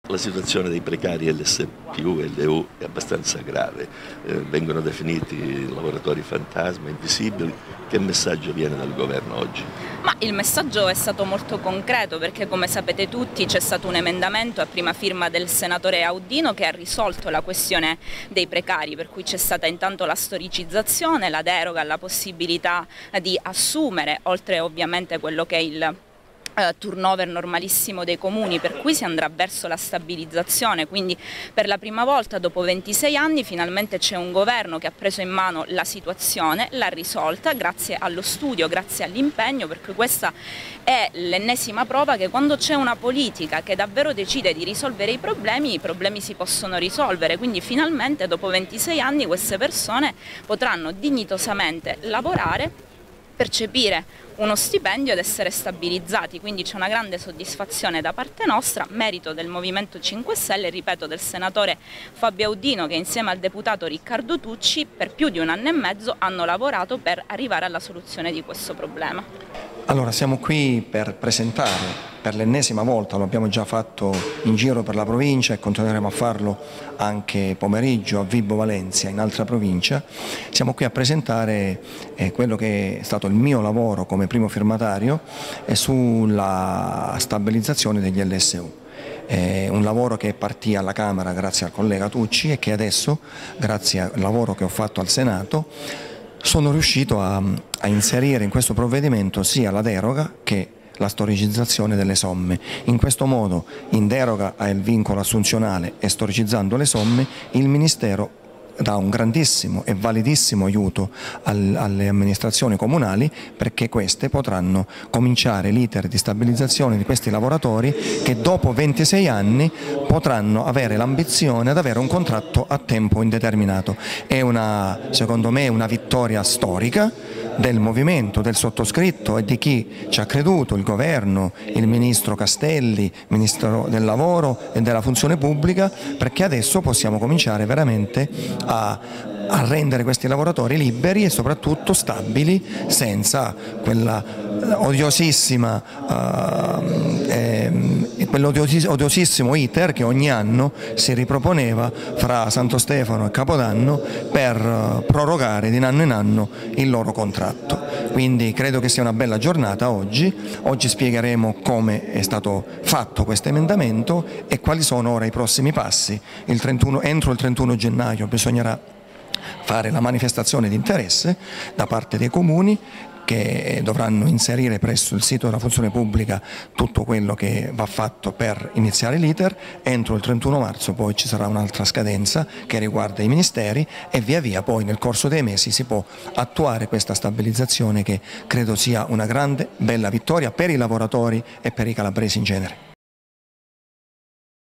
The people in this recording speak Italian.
La situazione dei precari LSPU e LU è abbastanza grave, vengono definiti lavoratori fantasma, invisibili. Che messaggio viene dal governo oggi? Ma il messaggio è stato molto concreto perché, come sapete tutti, c'è stato un emendamento a prima firma del senatore Audino che ha risolto la questione dei precari, per cui c'è stata intanto la storicizzazione, la deroga alla possibilità di assumere, oltre ovviamente quello che è il turnover normalissimo dei comuni, per cui si andrà verso la stabilizzazione. Quindi per la prima volta dopo 26 anni finalmente c'è un governo che ha preso in mano la situazione, l'ha risolta grazie allo studio, grazie all'impegno, perché questa è l'ennesima prova che quando c'è una politica che davvero decide di risolvere i problemi si possono risolvere. Quindi finalmente dopo 26 anni queste persone potranno dignitosamente lavorare, percepire uno stipendio ed essere stabilizzati, quindi c'è una grande soddisfazione da parte nostra, merito del Movimento 5 Stelle, ripeto, del senatore Fabio Audino, che insieme al deputato Riccardo Tucci per più di 1 anno e mezzo hanno lavorato per arrivare alla soluzione di questo problema. Allora, siamo qui per presentare per l'ennesima volta, lo abbiamo già fatto in giro per la provincia e continueremo a farlo anche pomeriggio a Vibo Valentia, in altra provincia. Siamo qui a presentare quello che è stato il mio lavoro come primo firmatario sulla stabilizzazione degli LSU. Un lavoro che partì alla Camera grazie al collega Tucci e che adesso, grazie al lavoro che ho fatto al Senato, sono riuscito a inserire in questo provvedimento sia la deroga che la storicizzazione delle somme. In questo modo, in deroga al vincolo assunzionale e storicizzando le somme, il Ministero dà un grandissimo e validissimo aiuto alle amministrazioni comunali, perché queste potranno cominciare l'iter di stabilizzazione di questi lavoratori che dopo 26 anni potranno avere l'ambizione ad avere un contratto a tempo indeterminato. È secondo me una vittoria storica del movimento, del sottoscritto e di chi ci ha creduto, il governo, il ministro Castelli, ministro del lavoro e della funzione pubblica, perché adesso possiamo cominciare veramente a rendere questi lavoratori liberi e soprattutto stabili, senza quell'odiosissimo iter che ogni anno si riproponeva fra Santo Stefano e Capodanno per prorogare di anno in anno il loro contratto. Quindi credo che sia una bella giornata oggi. Oggi spiegheremo come è stato fatto questo emendamento e quali sono ora i prossimi passi. Entro il 31 gennaio bisognerà fare la manifestazione di interesse da parte dei comuni, che dovranno inserire presso il sito della funzione pubblica tutto quello che va fatto per iniziare l'iter. Entro il 31 marzo poi ci sarà un'altra scadenza che riguarda i ministeri e via via poi nel corso dei mesi si può attuare questa stabilizzazione, che credo sia una grande, bella vittoria per i lavoratori e per i calabresi in genere.